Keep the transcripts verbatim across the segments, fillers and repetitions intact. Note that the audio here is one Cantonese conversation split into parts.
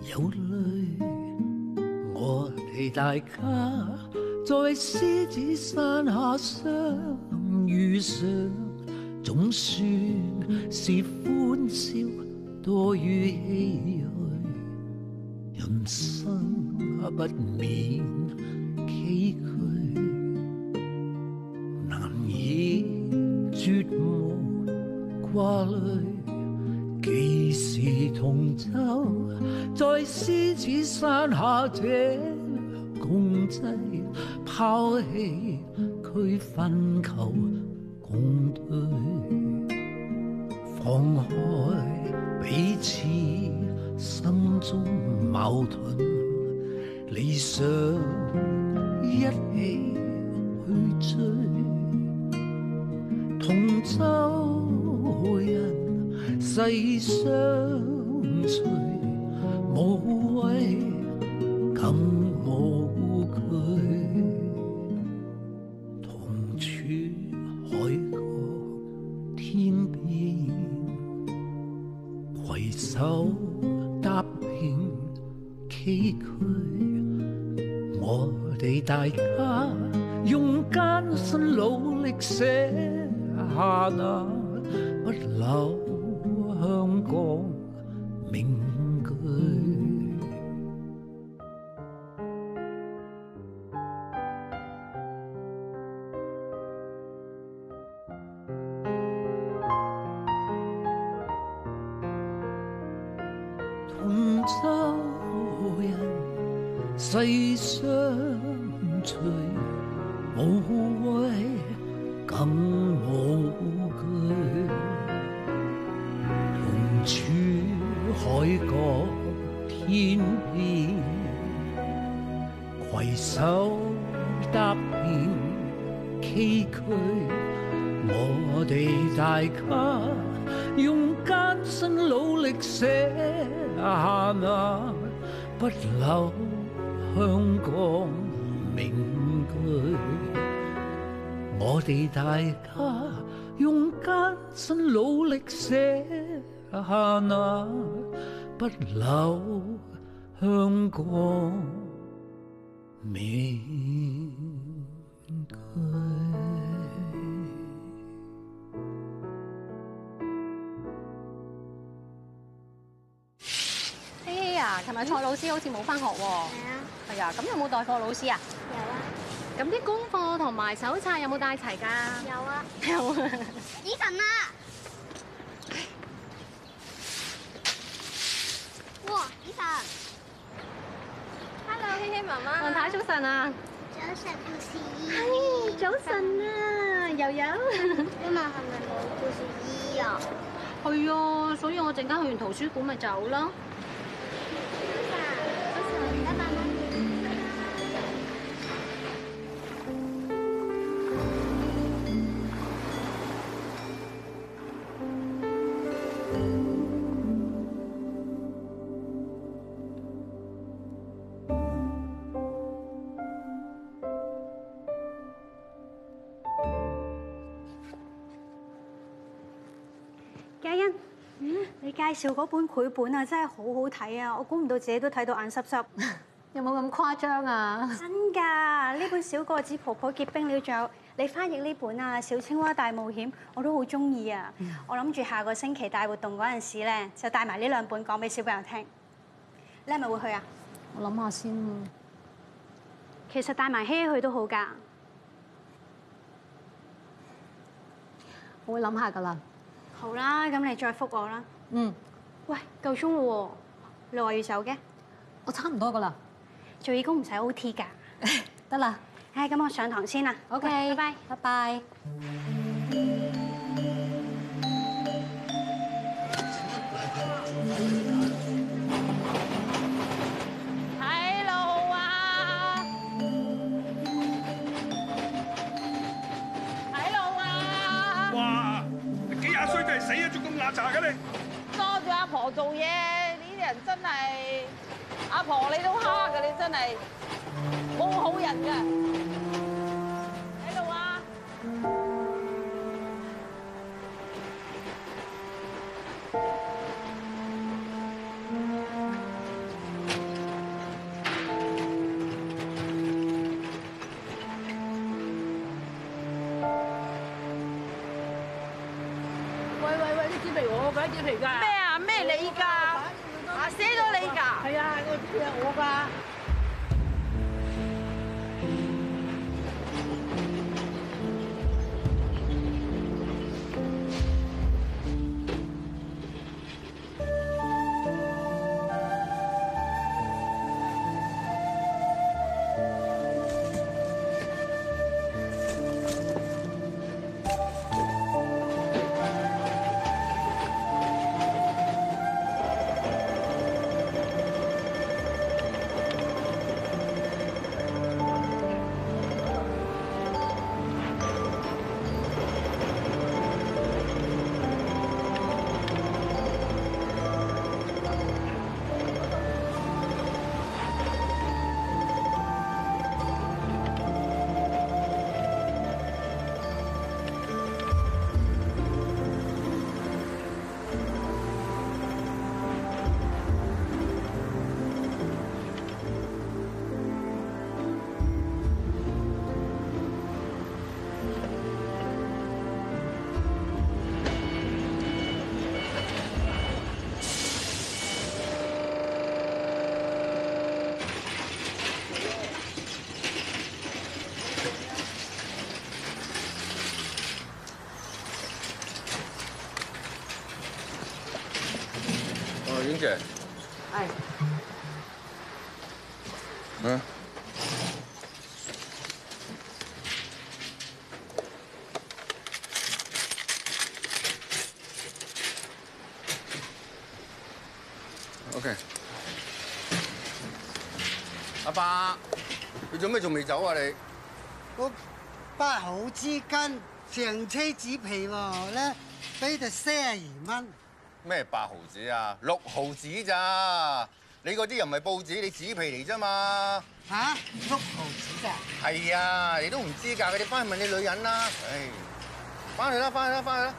有淚，我哋大家在獅子山下相遇上，總算是歡笑多於唏噓，人生不免崎嶇，難以絕無掛慮。幾時同舟在獅子山下這共濟，拋棄區分求共對，放開彼此心中矛盾，理想一起去追，同舟人世相隨，無畏更無懼，同處海角天邊，攜手踏平崎嶇，我哋大家用艱辛努力寫下那不朽香港名句。同舟人世相隨，無畏更無懼，同處海角天邊，攜手踏遍崎嶇，我哋大家用艱辛努力寫下那不朽香港名句，我哋大家用艱辛努力寫下那不朽香港名句。 希希啊，琴日蔡老師好似冇返學喎。係啊。係啊，咁有冇代課老師啊？有啊。咁啲功課同埋手冊有冇帶齊㗎？有啊。有啊。以晨啊！哇，以晨 ！Hello， 希希媽媽。雲太早晨啊！ 早晨，故事姨。 係早晨啊，柔柔。 今日係咪冇故事姨啊？ 係啊，所以我陣間去完圖書館咪走咯。 嘉欣，嗯，你介紹嗰本繪本啊，真係好好睇啊！我估唔到自己都睇到眼濕濕。 有冇咁誇張啊？ 真㗎，呢本小個子婆婆結冰了，仲有你翻譯呢本啊《小青蛙大冒險》，我都好中意啊！嗯、我諗住下個星期大活動嗰陣時咧，就帶埋呢兩本講俾小朋友聽。你係咪會去啊？ 我諗下先。 其實帶埋希希去都好㗎。 我會諗下㗎啦。 好啦，咁你再覆我啦。 嗯。 喂，夠鐘啦喎，你話要走嘅？ 我差唔多㗎啦。 做義工唔使 O T 㗎。 得啦。 唉，咁我上堂先啦。 OK， 拜拜。 拜拜。 睇路啊！睇路啊！ 哇！幾廿歲就係死啊，仲咁邋遢嘅你！ 多謝阿婆做嘢，呢啲人真係阿婆你都蝦㗎，你真係冇好人㗎。睇路啊！ 嘢嚟㗎？咩啊？咩你㗎？啊，寫咗你㗎？係啊，我係我㗎。 英姐， 係。 嗯。OK。阿爸，你做咩仲未走啊？你？ 我八號紙巾上車紙皮喎咧，俾就四十二蚊。 咩八毫子啊？六毫子咋？你嗰啲又唔係報紙，你紙皮嚟啫嘛？ 嚇？六毫子咋？ 係啊，你都唔知㗎，你翻去問你女人啦。唉，翻去啦，翻去啦，翻去啦。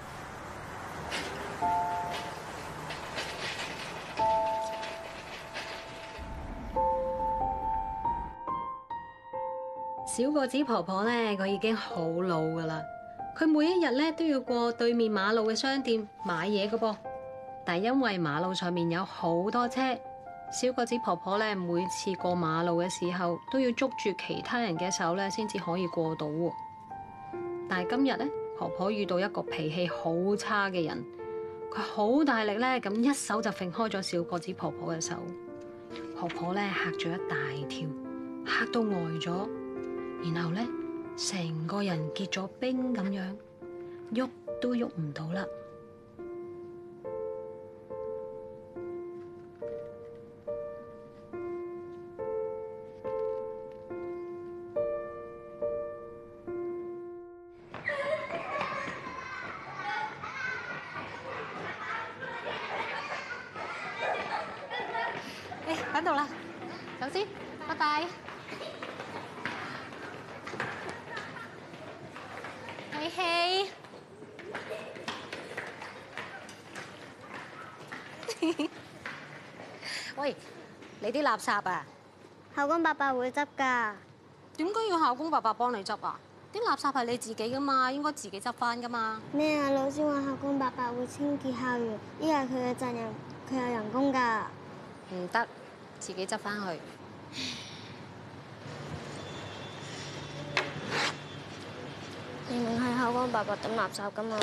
小個子婆婆咧，佢已經好老㗎啦。佢每一日咧都要過對面馬路嘅商店買嘢㗎噃。 但係因為馬路上面有好多車，小個子婆婆咧每次過馬路嘅時候都要捉住其他人嘅手咧，先至可以過到喎。但係今日咧，婆婆遇到一個脾氣好差嘅人，佢好大力咧咁一手就揈開咗小個子婆婆嘅手，婆婆咧嚇咗一大跳，嚇到呆咗，然後咧成個人結咗冰咁樣，喐都喐唔到啦。 喺度啦， 走先，拜拜。希希，喂，你啲垃圾啊？ 校工伯伯會執㗎。 點解要校工伯伯幫你執啊？啲垃圾係你自己噶嘛，應該自己執翻噶嘛。 咩啊？老師話校工伯伯會清潔校園，呢係佢嘅責任，佢有人工㗎。 唔得。 自己執翻去。 明明係校工伯伯抌垃圾㗎嘛。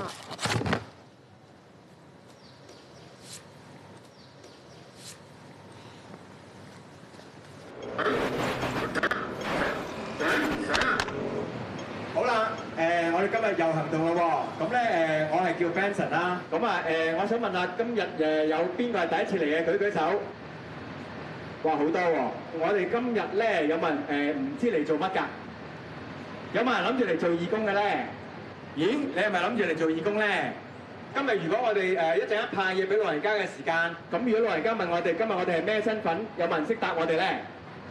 好啦，誒，我哋今日又行動啦喎。咁咧誒，我係叫 Benson 啦。咁啊誒，我想問下，今日誒有邊個係第一次嚟嘅？舉舉手。 哇，好多喎！我哋今日咧有冇人誒唔知嚟做乜㗎？有冇人諗住嚟做義工嘅咧？咦，你係咪諗住嚟做義工咧？今日如果我哋誒一陣間派嘢俾老人家嘅時間，咁如果老人家問我哋今日我哋係咩身份，有冇人識答我哋咧？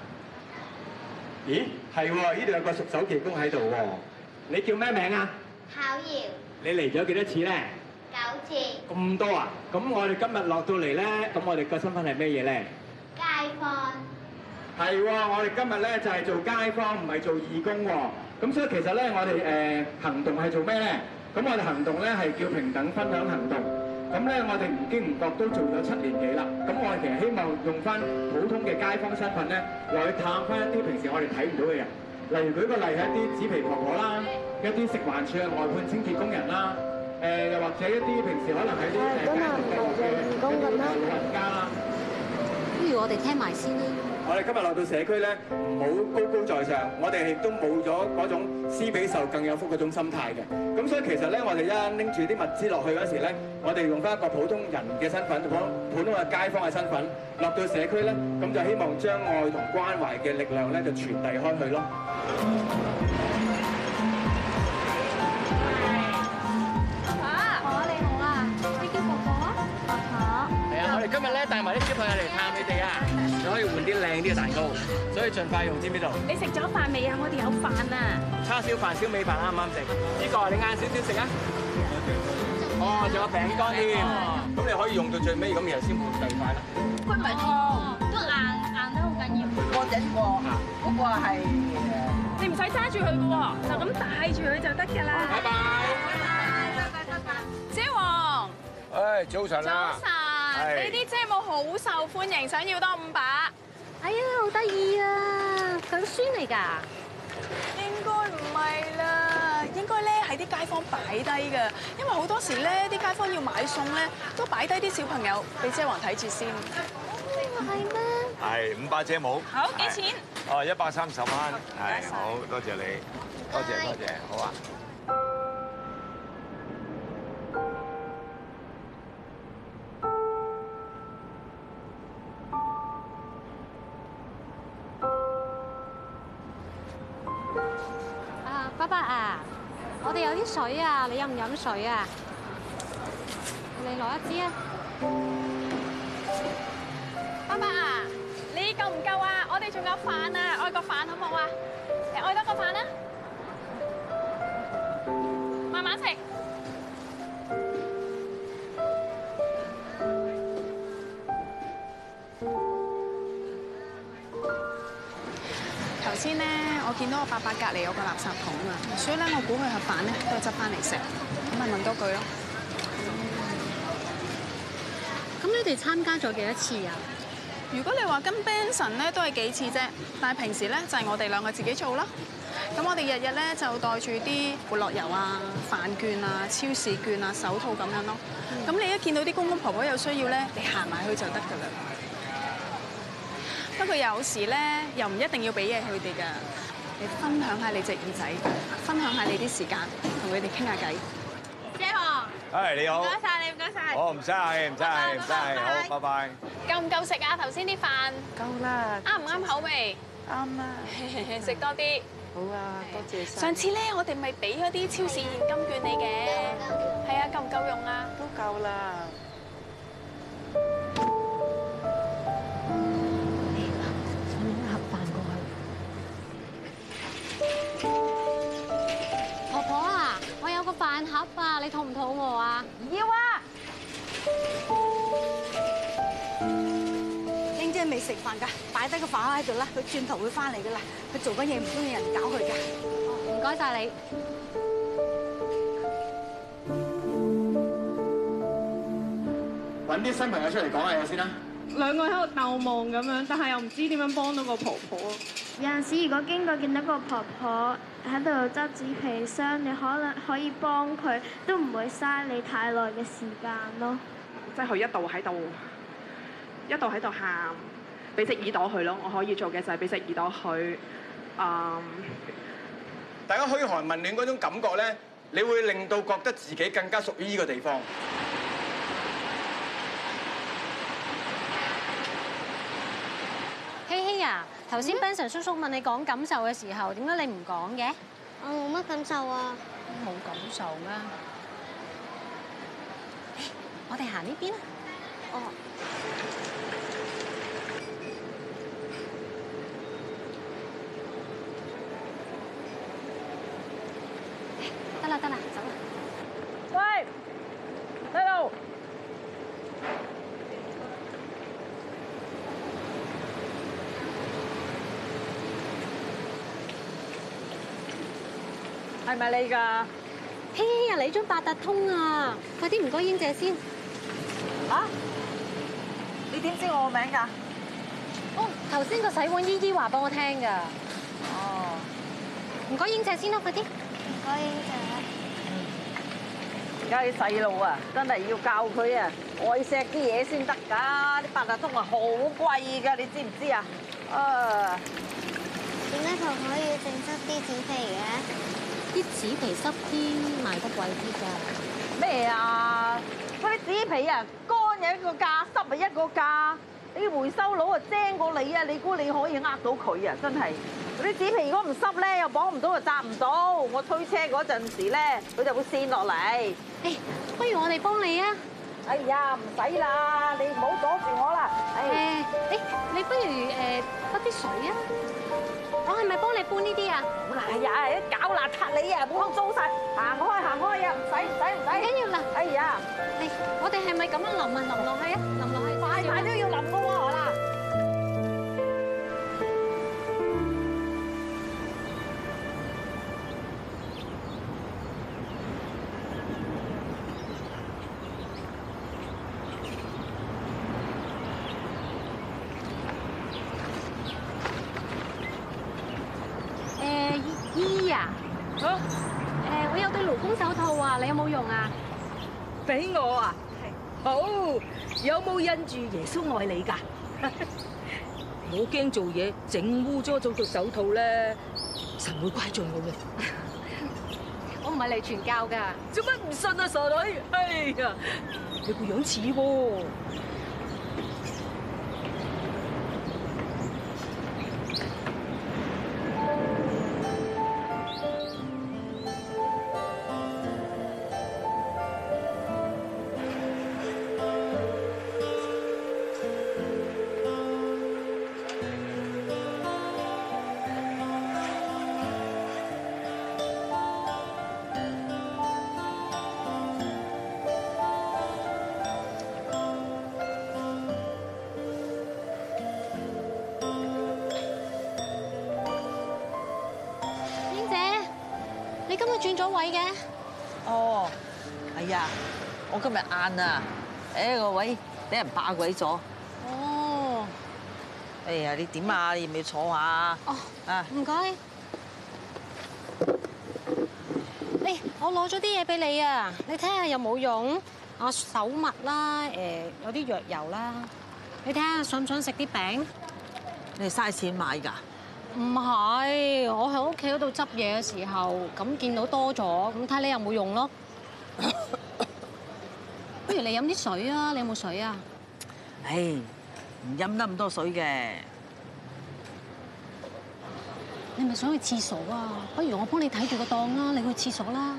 咦，係喎，呢度有個熟手技工喺度喎。你叫咩名啊？ 考瑤。 你嚟咗幾多次咧？ 九次。 咁多啊？咁我哋今日落到嚟咧，咁我哋個身份係咩嘢咧？ 街坊係喎，我哋今日咧就係做街坊，唔係做義工喎。咁所以其實咧，我哋誒行動係做咩咧？咁我哋行動咧係叫平等分享行動。 咁咧，我哋唔經唔覺都做咗七年幾啦。咁我哋其實希望用翻普通嘅街坊身份咧，落去探翻一啲平時我哋睇唔到嘅人。例如舉個例係一啲紙皮婆婆啦，一啲食環署嘅外判清潔工人啦，誒又或者一啲平時可能喺啲誒街頭嘅員工咁啦，老人家啦。 不如我哋聽埋先啦。 我哋今日落到社區咧，唔好高高在上，我哋亦都冇咗嗰種施比受更有福嗰種心態嘅。咁所以其實咧，我哋一拎住啲物資落去嗰時咧，我哋用翻一個普通人嘅身份，普通普通嘅街坊嘅身份，落到社區咧，咁就希望將愛同關懷嘅力量咧，就傳遞開去咯。 今日咧帶埋啲小朋友嚟探你哋啊，就可以換啲靚啲嘅蛋糕，所以盡快用，知唔知道？ 你食咗飯未啊？我哋有飯啊！ 叉燒飯、小米飯啱唔啱食？呢個你晏少少食啊！哦，仲有餅乾添，咁你可以用到最尾，咁然後先換第二塊啦。 佢唔係燙，都硬硬得好緊要。 過整過嚇，嗰個係你唔使揸住佢嘅喎，就咁帶住佢就得㗎啦。 拜拜。 拜拜拜拜。姐王。 誒，早晨啦。 早晨。呢啲遮帽好受歡迎，想要多五把。 哎呀，好得意啊！佢孫嚟㗎？ 應該唔係啦，應該咧喺啲街坊擺低㗎，因為好多時咧啲街坊要買餸咧，都擺低啲小朋友俾遮王睇住先。 哦，係咩？ 係五把遮帽。 好，幾錢？ 哦，一百三十蚊。係，好多謝你，多謝多謝，好啊。 爸爸啊，我哋有啲水啊，你飲唔飲水啊？你攞一支啊！ 爸爸啊，你夠唔夠啊？我哋仲有飯啊，愛個飯好唔好啊？你愛多個飯啊？慢慢食。頭先咧，我見到我伯伯隔離有個垃圾桶啊，所以咧我估佢盒飯咧都係執翻嚟食，咁咪問多句咯。 咁你哋參加咗幾多次啊？ 如果你話跟 Benson 咧都係幾次啫，但係平時咧就係我哋兩個自己做啦。咁我哋日日咧就袋住啲活絡油啊、飯券啊、超市券啊、手套咁樣咯。咁、嗯、你一見到啲公公婆婆有需要咧，你行埋去就得㗎啦。不過有時咧，又唔一定要俾嘢佢哋㗎。你分享下你隻耳仔，分享下你啲時間，同佢哋傾下偈。姐王， 係你好。 唔該晒你，唔該晒。 哦，唔使客氣，唔使客氣，唔使客氣，好，拜拜。 夠唔夠食啊？頭先啲飯夠啦。 啱唔啱口味？ 啱啊。 食多啲。 好啊，多謝晒。 上次咧，我哋咪俾咗啲超市現金券你嘅。係啊，夠唔夠用啊？ 都夠啦。 婆婆啊，我有個飯盒啊，你肚唔肚餓啊？ 要啊！ 英姐未食飯㗎，擺低個飯盒喺度啦，佢轉頭會翻嚟㗎啦。佢做緊嘢唔中意人搞佢㗎。 唔該晒你。 揾啲新朋友出嚟講下嘢先啦。 兩個喺度鬥望咁樣，但係又唔知點樣幫到個婆婆。 有陣時如果經過見到個婆婆喺度執紙皮箱，你可能可以幫佢，都唔會嘥你太耐嘅時間咯。 即係佢一度喺度，一度喺度喊，俾隻耳朵佢咯。我可以做嘅就係俾隻耳朵佢。嗯， 大家噓寒問暖嗰種感覺咧，你會令到覺得自己更加屬於呢個地方。 希希啊，頭先 Benson 叔叔問你講感受嘅時候，點解你唔講嘅？ 我冇乜感受啊。 冇感受咩？我哋行呢邊啊。哦。得啦得啦，走啦。 喂，喺度。係咪你㗎？ 希希啊，你張八達通啊，快啲唔該英姐先。 嚇？你點知我個名㗎？ 哦，頭先個洗碗姨姨話俾我聽㗎。 哦， 唔該，英姐先啦，快啲。 唔該，英姐。 而家啲細路啊，真係要教佢啊愛錫啲嘢先得㗎。啲八達通啊好貴㗎，你知唔知啊？啊！ 點解婆婆要整濕啲紙皮嘅？ 啲紙皮濕啲，賣得貴啲㗎。 咩啊？嗰啲紙皮啊，乾又一個價，濕係一個價。你啲回收佬啊精過你啊！你估你可以呃到佢啊？真係嗰啲紙皮如果唔濕咧，又綁唔到又紮唔到。我推車嗰陣時咧，佢就會跣落嚟。 誒，不如我哋幫你啊！ 哎呀，唔使啦，你唔好阻住我啦。 誒，誒，你不如誒潑啲水啊！我係咪幫你搬呢啲啊？ 哎呀，搞邋遢你啊，污糟晒，行開行開啊！唔使唔使唔使， 唔緊要啦。 哎呀， 誒，我哋係咪咁樣淋啊？淋落去啊？淋落去， 快快都要淋噶喎啦！ 姨啊，好，誒，我有對勞工手套啊，你有冇用啊？ 俾我啊，好，有冇印住耶穌愛你㗎？我驚做嘢整污咗咗對手套咧，神會怪罪我嘅。 我唔係嚟傳教㗎。 做乜唔信啊，傻女？哎呀，你個樣似喎。 你今日轉咗位嘅？ 哦，係啊，我今日晏啊，誒個位俾人霸鬼咗。 哦。 哎呀，你點啊？你要唔要坐下？ 哦。 啊， 唔該。誒，我攞咗啲嘢俾你啊，你睇下有冇用？啊，手襪啦，誒有啲藥油啦，你睇下想唔想食啲餅？ 你嘥錢買㗎？ 唔係，我喺屋企嗰度執嘢嘅時候，咁見到多咗，咁睇你有冇用咯。不如你飲啲水啊！你有冇水啊？ 唉，唔飲得咁多水嘅。 你係咪想去廁所啊？不如我幫你睇住個檔啦，你去廁所啦。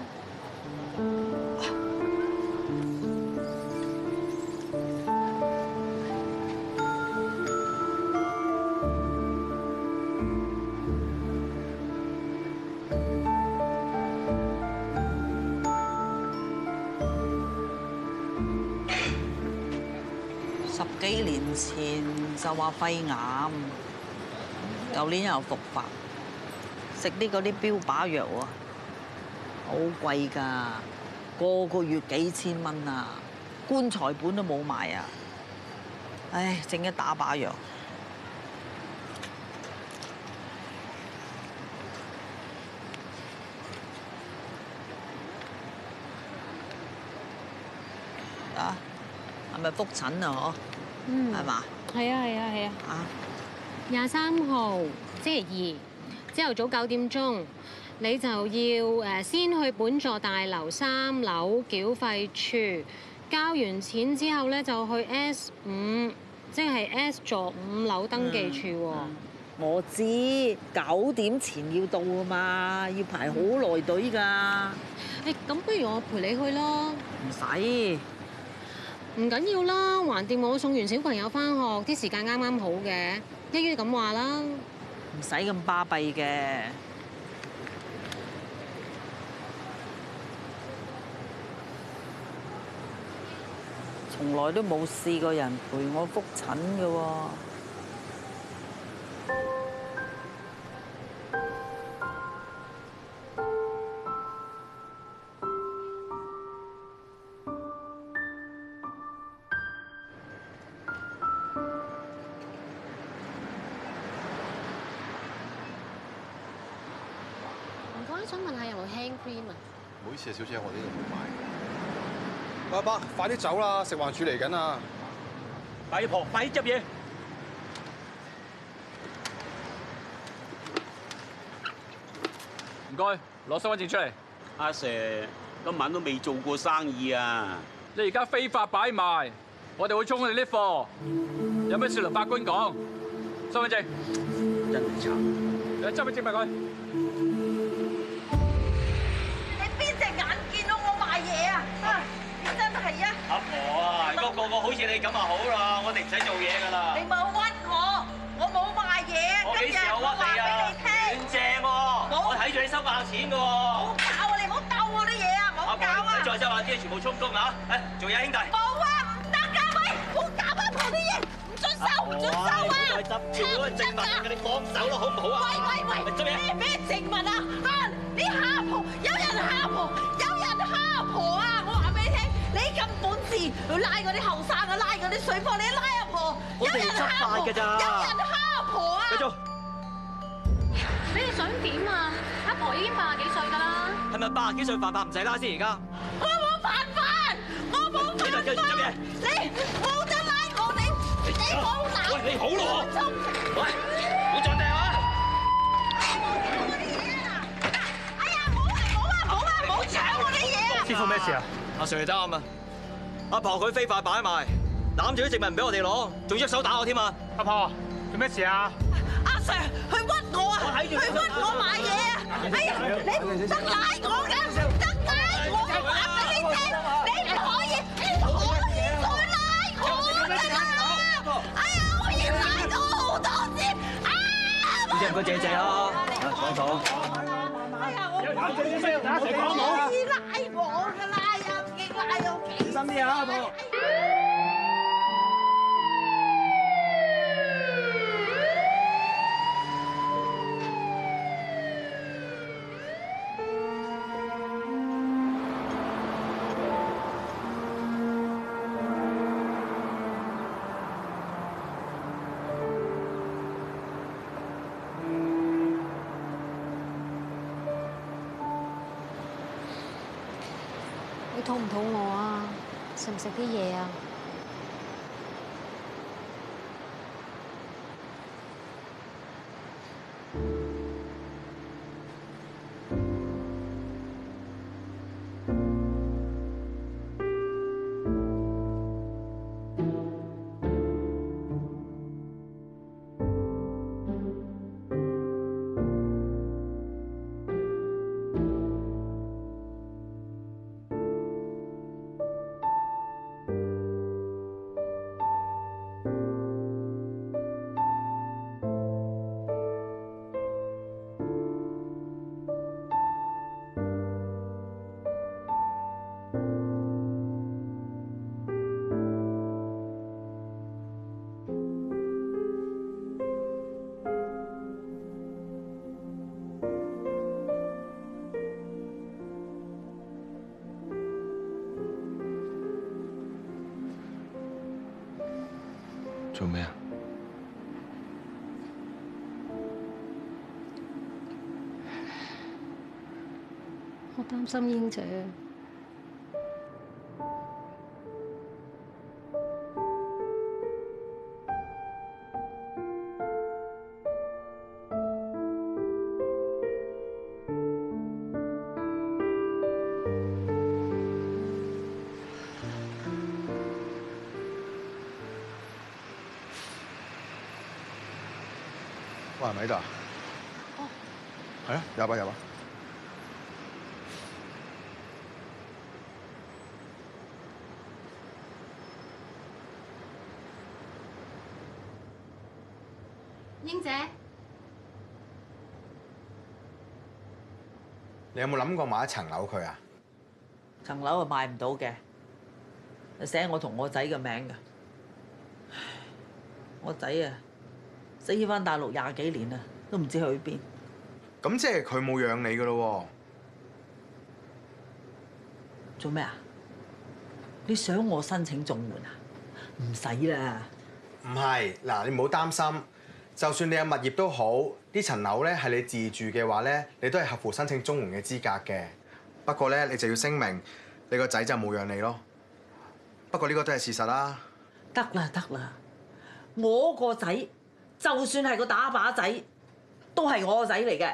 十幾年前就話肺癌，舊年又復發，食啲嗰啲標靶藥啊，好貴㗎，個個月幾千蚊啊，棺材本都冇埋啊！唉，剩一打靶藥。啊，係咪覆診啊？嗬？ 嗯， 係嘛？ 係啊，係啊，係啊。啊，廿三號星期二朝頭早九點鐘，你就要誒先去本座大樓三樓繳費處，交完錢之後咧就去 S 五，即係 S 座五樓登記處喎。 我知九點前要到啊嘛，要排好耐隊㗎。 誒，咁不如我陪你去咯。 唔使。 唔緊要啦，橫掂我送完小朋友返學，啲時間啱啱好嘅，一於咁話啦。 唔使咁巴閉嘅。從來都冇試過人陪我覆診嘅喎。 咧想問下有冇 hand cream 啊？ 唔好意思啊，小姐，我呢度冇買。 阿伯，快啲走啦！食環署嚟緊啊！ 快啲婆，快啲執嘢！唔該，攞身份證出嚟。 阿 Sir， 今晚都未做過生意啊！ 你而家非法擺賣，我哋會衝你啲貨。有咩事同法官講？身份證。 真係慘。 你執去證明佢。 你邊隻眼見到我賣嘢啊？啊！你真係啊！ 阿婆啊，如果個個好似你咁就好啦，我哋唔使做嘢噶啦。 你冇屈我，我冇賣嘢。 我幾時有屈你啊？亂正喎！我睇住你收埋錢噶喎。 唔好搞啊！你唔好鬥我啲嘢啊！唔好搞啊！ 再收下啲嘢全部充公啊！誒，做嘢兄弟。 冇啊！唔得㗎，喂！唔好搞阿婆啲嘢，唔准收，唔准收啊！ 再執住嗰個證物，你放手啦，好唔好啊？ 喂喂喂！ 做咩？ 咩證物啊？啊！你蝦婆，有人蝦婆，有人蝦婆啊！我話俾你聽，你咁本事，去拉嗰啲後生啊，拉嗰啲水貨，你拉阿婆，有人蝦婆，有人蝦婆啊！ 繼續。 你哋想點啊？阿婆已經八十幾歲㗎啦。 係咪八十幾歲犯法唔使拉先而家？ 我冇犯法，我冇犯法。你冇得拉我，你你冇鬧。 喂，你好咯喂，唔好撞地啊！ 哎呀，冇啊冇啊冇啊冇搶我啲嘢啊！ 師傅咩事啊？ 阿 Sir 得啱啊！阿婆佢非法擺賣，攬住啲證物唔俾我哋攞，仲一手打我添啊！ 阿婆做咩事啊？ 阿 Sir 佢屈我啊！佢屈我買嘢啊！哎呀，你唔得拉我嘅，唔得拉我嘅，話俾你聽，你唔可以，你唔可以再拉我㗎！哎呀，我已經拉咗好多次啊！ 唔該唔該，謝謝啊！講講。 哎呀，我唔可以拉我㗎啦，又勁拉又勁。 小心啲啊，阿婆。 你肚唔肚餓啊？食唔食啲嘢啊？ 做咩啊？ 我擔心英姐。 喂，係咪喺度啊？哦。係啊，有吧有吧。 英姐， 你有冇諗過買一層樓佢啊？ 層樓係賣唔到嘅，寫我同我仔嘅名㗎。我仔啊，死翻大陸廿幾年啦，都唔知去邊。 咁即係佢冇養你㗎咯喎？做咩啊？你想我申請綜援啊？唔使啦。 唔係，嗱，你唔好擔心。 就算你有物業都好，呢層樓咧係你自住嘅話咧，你都係合乎申請綜援嘅資格嘅。不過咧，你就要聲明你個仔就冇養你咯。不過呢個都係事實啦。 得啦得啦，我個仔就算係個打靶仔，都係我個仔嚟嘅。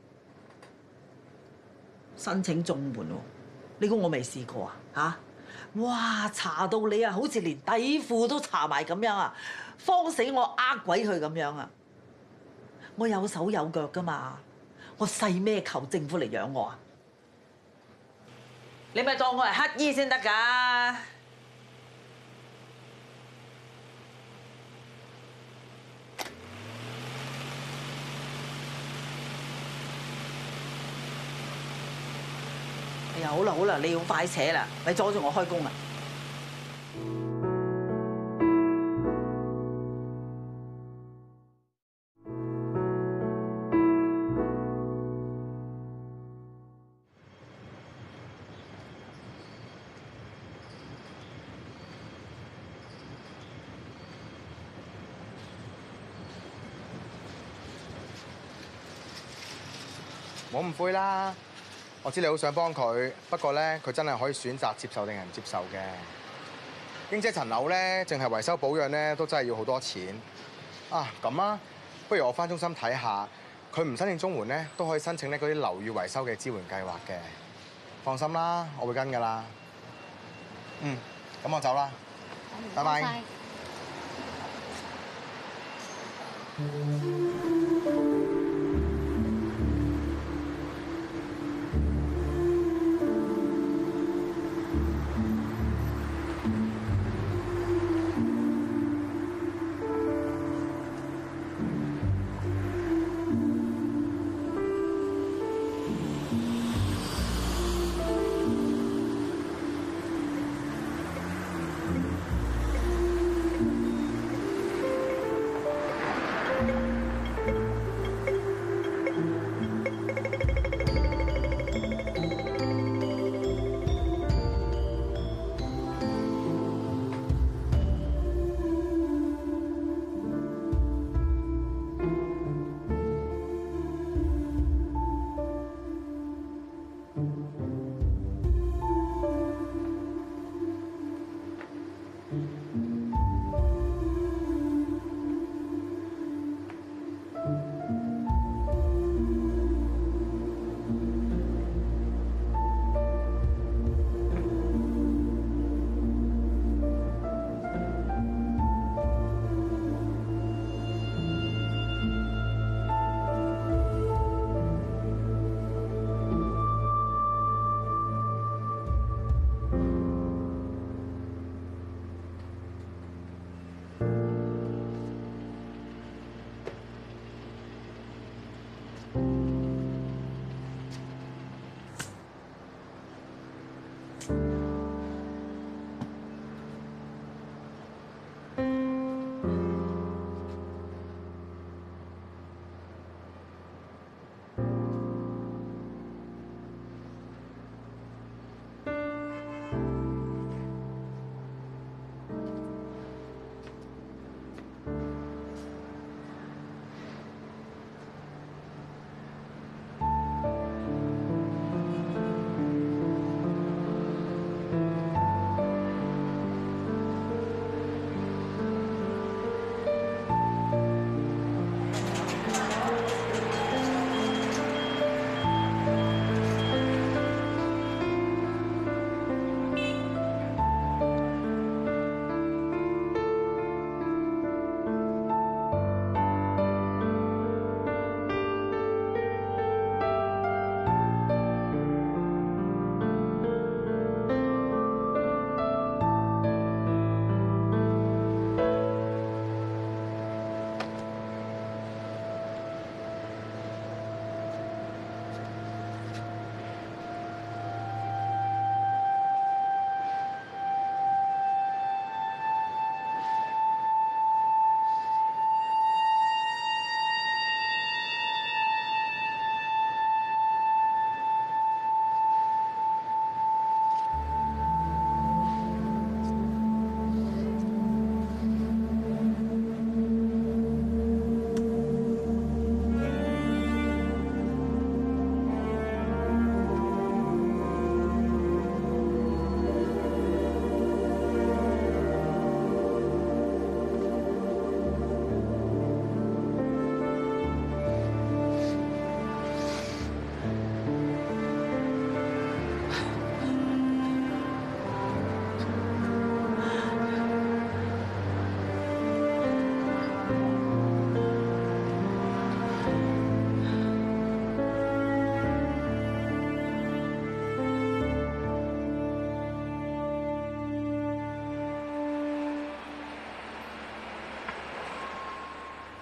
申請綜援喎，你估我未試過啊？嚇！哇！查到你啊，好似連底褲都查埋咁樣啊，慌死我呃鬼佢咁樣啊！我有手有腳噶嘛，我使咩求政府嚟養我啊？你咪當我係乞衣先得㗎！哎呀，好啦好啦，你要快扯啦，咪阻住我開工啊！ 冇咁灰啦，我知你好想幫佢，不過咧佢真係可以選擇接受定係唔接受嘅。經姐層樓咧，淨係維修保養咧，都真係要好多錢。啊，咁啊，不如我返中心睇下，佢唔申請綜援咧，都可以申請咧嗰啲樓宇維修嘅支援計劃嘅。放心啦，我會跟㗎啦。嗯，咁我走啦，拜拜。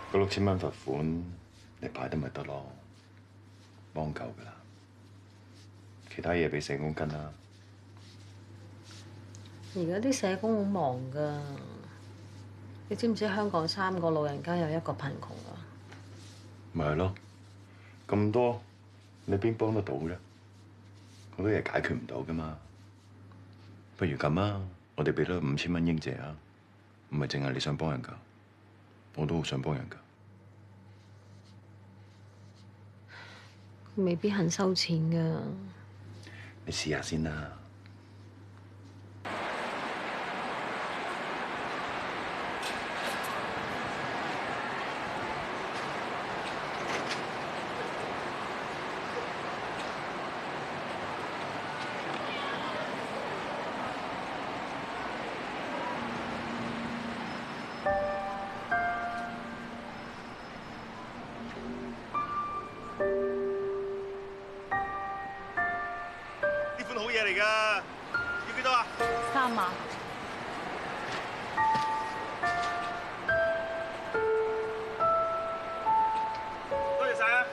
嗰六千蚊罰款，你排得咪得咯，幫夠㗎啦。其他嘢俾社工跟啦。 而家啲社工好忙㗎，你知唔知香港三個老人家有一個貧窮啊？ 咪係咯，咁多你邊幫得到啫？好多嘢解決唔到㗎嘛。不如咁啊，我哋俾多五千蚊英姐啊，唔係淨係你想幫人㗎，我都好想幫人㗎。 佢未必肯收錢㗎。 你試下先啦。 好嘢嚟㗎，要幾多啊？ 三萬。 多謝晒啊！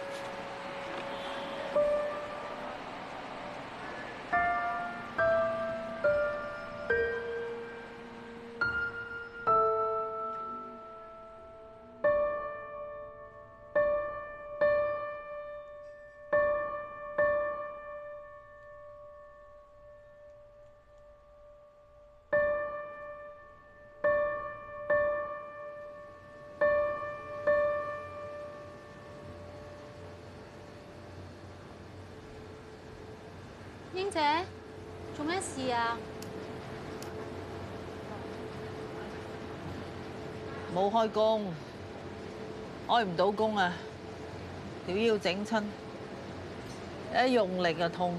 英姐，做咩事啊？ 冇開工，開唔到工啊！條腰整親，一用力就痛。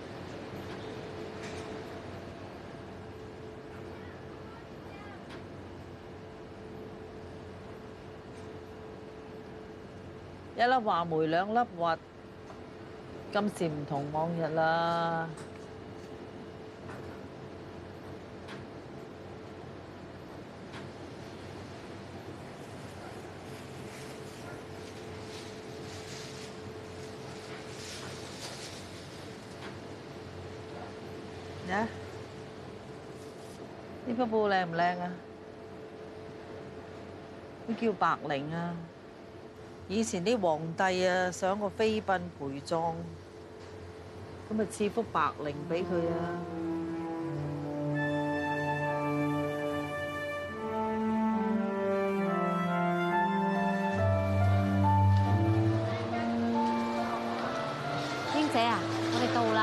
一粒話梅兩粒核。今時唔同往日啦，呀，呢匹布靚唔靚啊？呢叫白翎啊！以前啲皇帝啊，想個妃嬪陪葬，咁咪賜幅白翎俾佢啊！ 英姐啊，我哋到啦。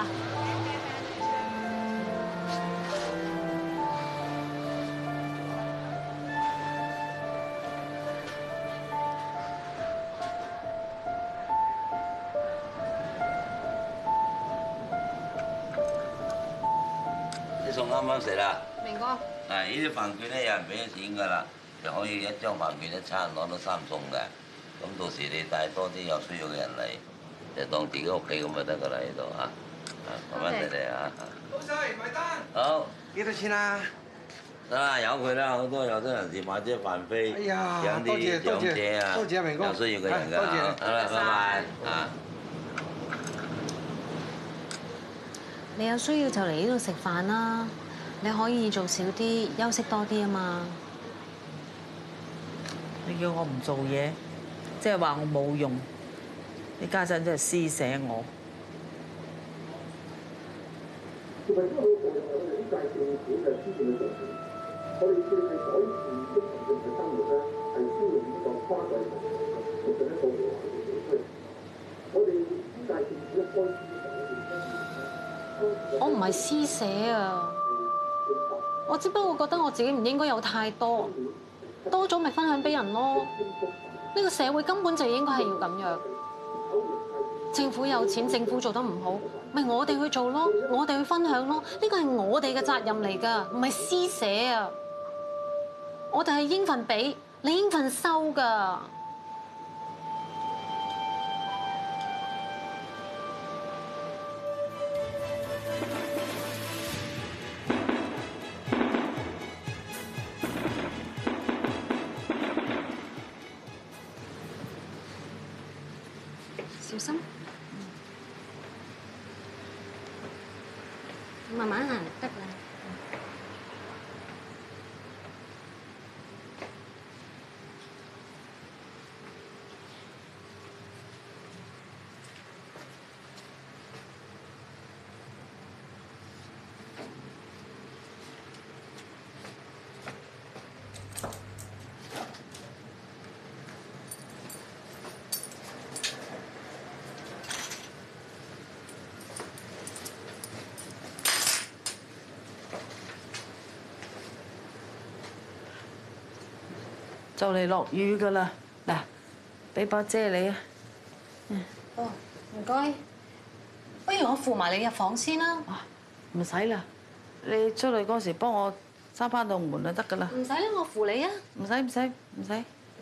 啲餸啱啱食啦， 明哥。 嗱，呢啲飯券咧有人俾咗錢㗎啦，就可以一張飯券一餐攞到三餸嘅。咁到時你帶多啲有需要嘅人嚟，就當自己屋企咁就得㗎啦，呢度嚇。啊，慢慢嚟嚟嚇。老細埋單。好，幾多錢啊？得啦，由佢啦，好多有啲人士買啲飯飛， 哎呀， 請啲長者啊， 多謝明哥， 有需要嘅人㗎。 多謝。 好啦，拜拜啊。 你有需要就嚟呢度食飯啦，你可以做少啲，休息多啲啊嘛。 你叫我唔做嘢，即係話我冇用，你家陣真係施捨我。 作為一個我哋呢屆政府嘅施政嘅重點，我哋既係改善基層嘅生活咧，係需要呢個跨代人嘅做一個和諧嘅社區。我哋呢屆政府一開始我唔係施捨啊，我只不過覺得我自己唔應該有太多，多咗咪分享俾人咯。呢個社會根本就應該係要咁樣。政府有錢，政府做得唔好，咪我哋去做咯，我哋去分享咯。呢個係我哋嘅責任嚟㗎，唔係施捨啊。我哋係應份俾，你應份收㗎。 小心。慢慢行得啦。 就嚟落雨噶啦，嗱，俾把遮你啊。 哦，唔該。不如我扶埋你入房先啦。 唔使啦，你出去嗰時幫我閂翻道門就得噶啦。 唔使啦，我扶你啊。 唔使唔使唔使。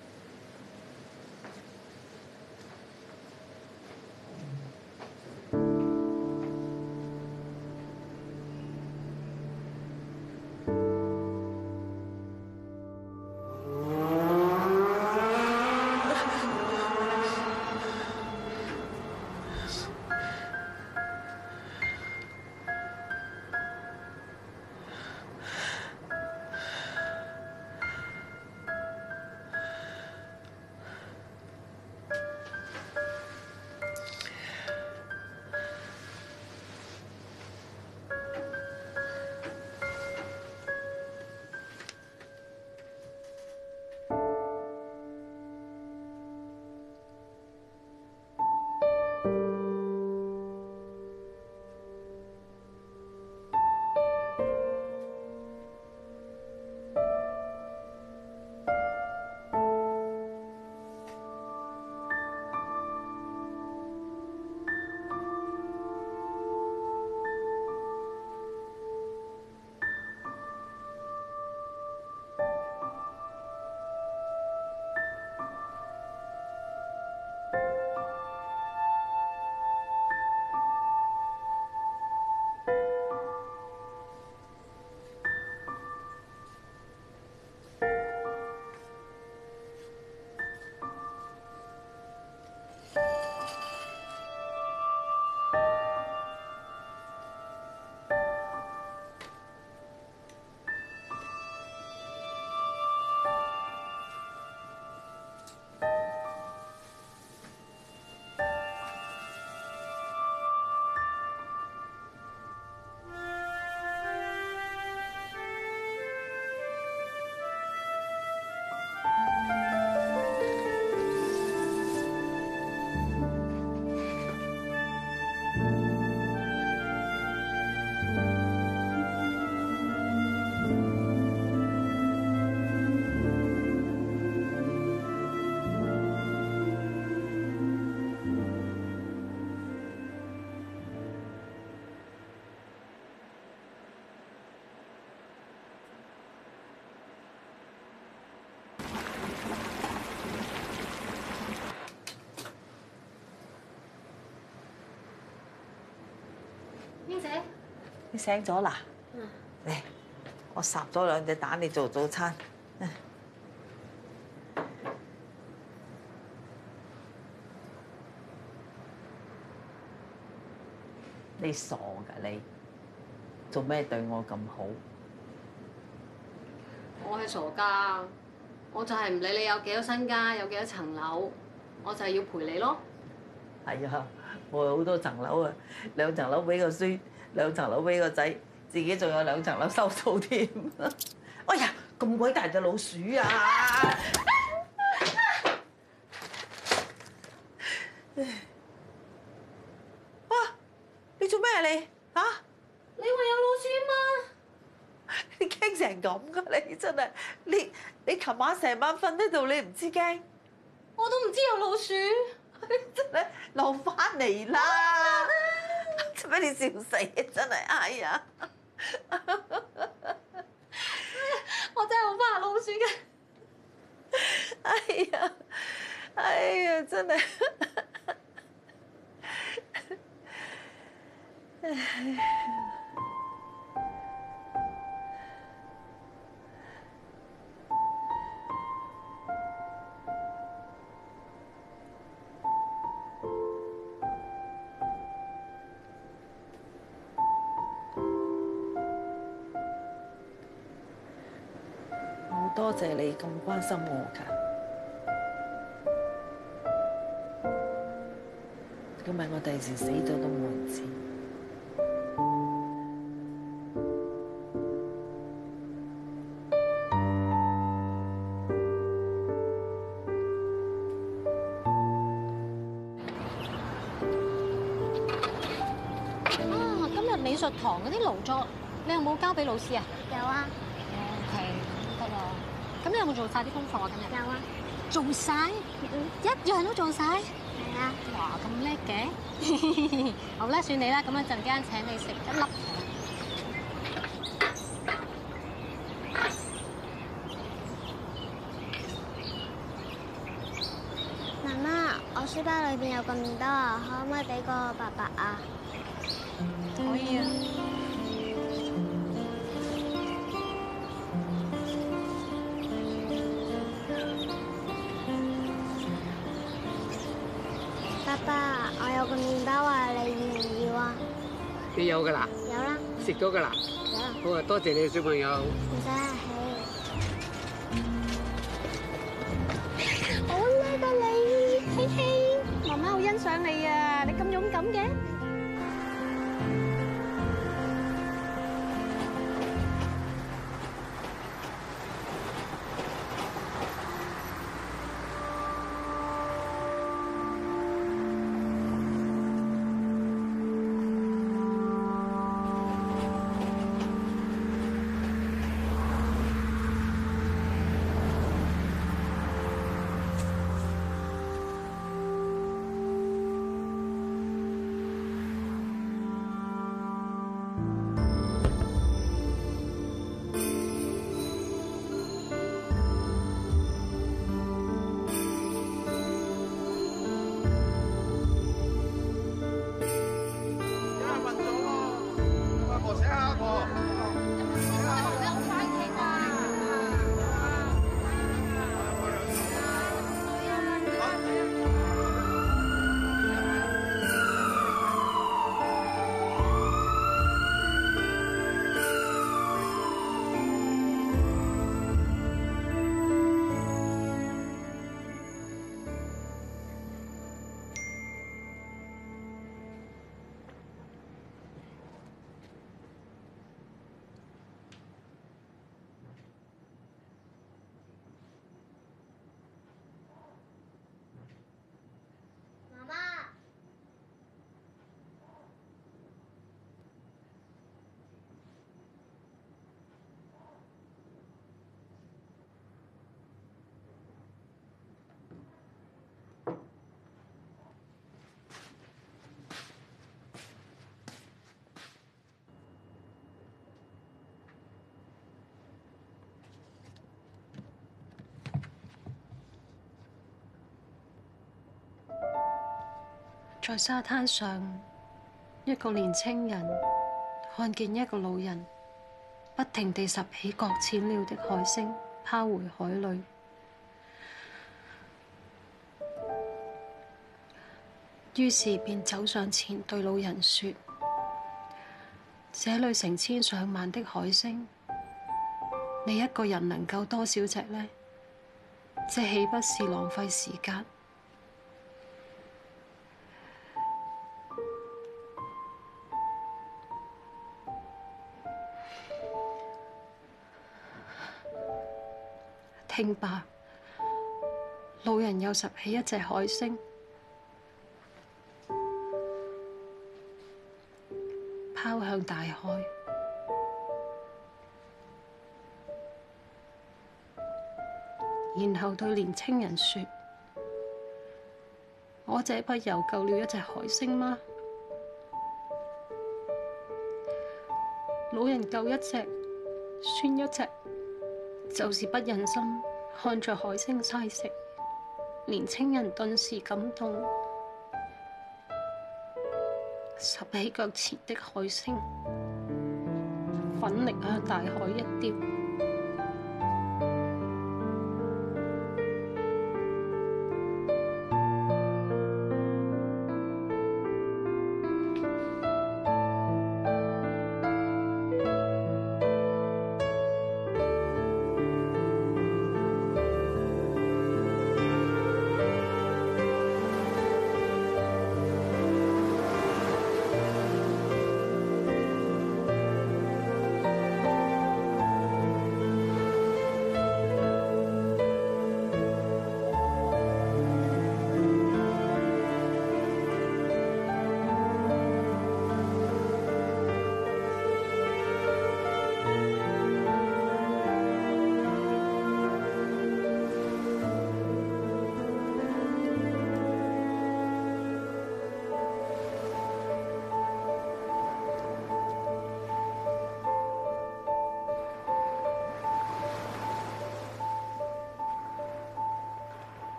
英姐， 你醒咗啦？ 嗯。 嚟，我烚咗兩隻蛋，你做早餐。你傻㗎你？做咩對我咁好？ 我係傻㗎，我就係唔理你有幾多身家，有幾多層樓，我就係要陪你咯。 係啊，我有好多層樓啊，兩層樓俾個孫，兩層樓俾個仔，自己仲有兩層樓收數添。哎呀，咁鬼大隻老鼠啊！哇！你做咩啊你？嚇？ 你話有老鼠嘛？ 你驚成咁噶你真係，你你琴晚成晚瞓喺度，你唔知驚？ 我都唔知有老鼠。 真係留翻嚟啦！做咩你笑死啊？真係，哎呀！ 我真係好怕老鼠嘅。 哎呀，哎呀，真係。 多謝你咁關心我㗎。今日我第時死咗都冇人知。 啊，今日美術堂嗰啲勞作，你有冇交俾老師啊？ 有啊。 OK，得啦。咁你有冇做晒啲功課啊？今日有啊。做晒？一樣都做晒？係啊。哇，咁叻嘅。好啦，算你啦。咁樣陣間請你食一粒。 媽媽，我書包裏邊有咁多啊，可唔可以俾個伯伯啊？ 可以啊。 爸爸，我有個麵包啊，你要唔要啊？ 你有㗎啦？ 有啦。 食咗㗎啦？ 有。 好啊，多謝你小朋友。 唔使客氣。好叻啊你，希希，媽媽好欣賞你啊！你咁勇敢嘅。 在沙灘上，一個年青人看見一個老人不停地拾起擱淺了的海星，拋回海裏。於是便走上前對老人說：這裏成千上萬的海星，你一個人能夠多少隻呢？這豈不是浪費時間？聽罷，老人又拾起一隻海星，拋向大海，然後對年青人說：我這不又救了一隻海星嗎？老人救一隻，算一隻，就是不忍心看着海星嘥食。年青人頓時感動，拾起腳前的海星，奮力向大海一丟。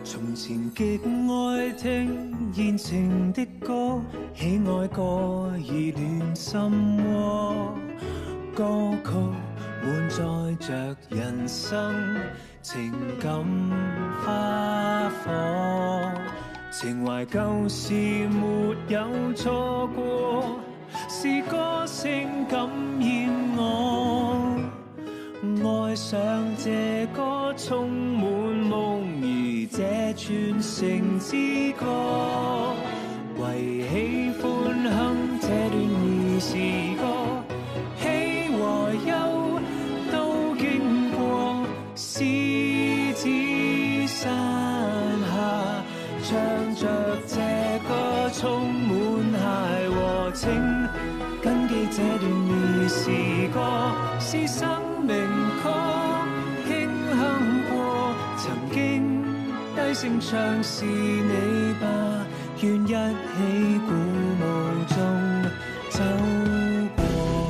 從前極愛聽現情的歌，喜愛過已亂心窩。歌曲滿載着人生情感花火，情懷舊事沒有錯過，是歌聲感染我。愛上這歌充滿夢兒，這串成之歌，為喜歡哼這段兒時歌，喜和憂都經過，獅子山下，唱着這歌充滿諧和情，謹記這段兒時歌，是生命曲輕哼過，曾經低聲唱是你吧，願一起鼓舞中走過。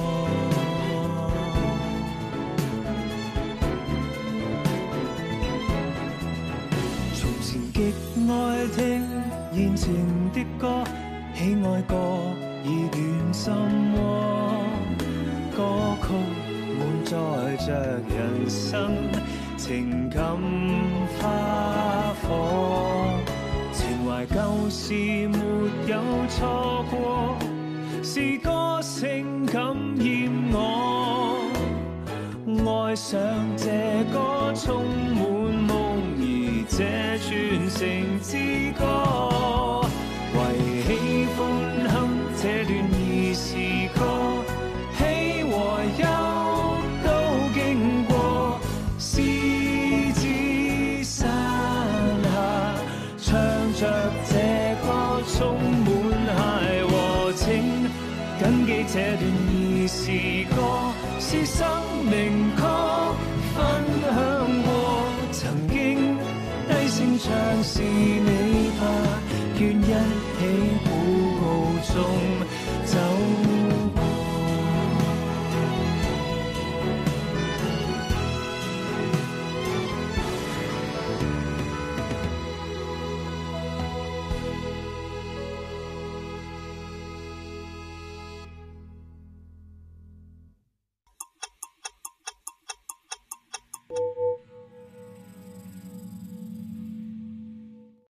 從前極愛聽現情的歌，喜愛過已亂心窩，歌曲滿載着人生情感花火，情懷舊事沒有錯過，是歌聲感染我，愛上這歌充滿夢兒，這串成之歌，為喜歡哼這段兒時歌，喜和憂獅子山下，唱着這歌充滿諧和情，謹記這段兒時歌，是生命曲分享過，曾經低聲唱是你吧，願一起鼓舞中走。